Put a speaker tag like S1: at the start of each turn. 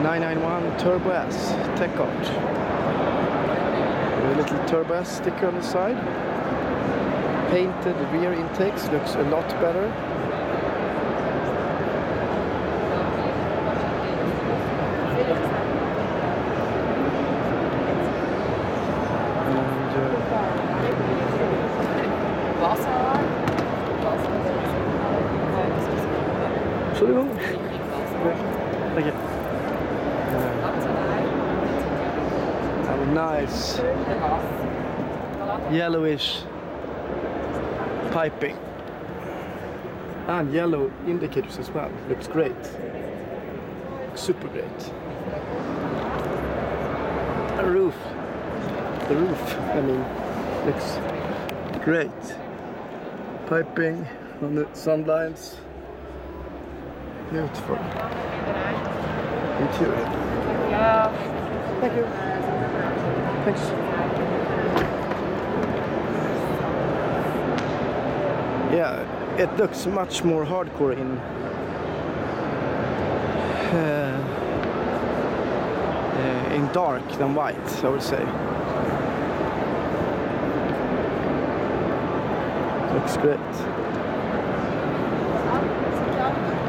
S1: 991 Turbo S Tech Art. A little Turbo S sticker on the side. Painted rear intakes, looks a lot better. Entschuldigung. Thank you. Nice yellowish piping and yellow indicators as well. Looks great. Super great. The roof, I mean, looks great. Piping on the sunlights. Beautiful. Interior. Thank you. Thanks. Yeah, it looks much more hardcore in dark than white, I would say. Looks great.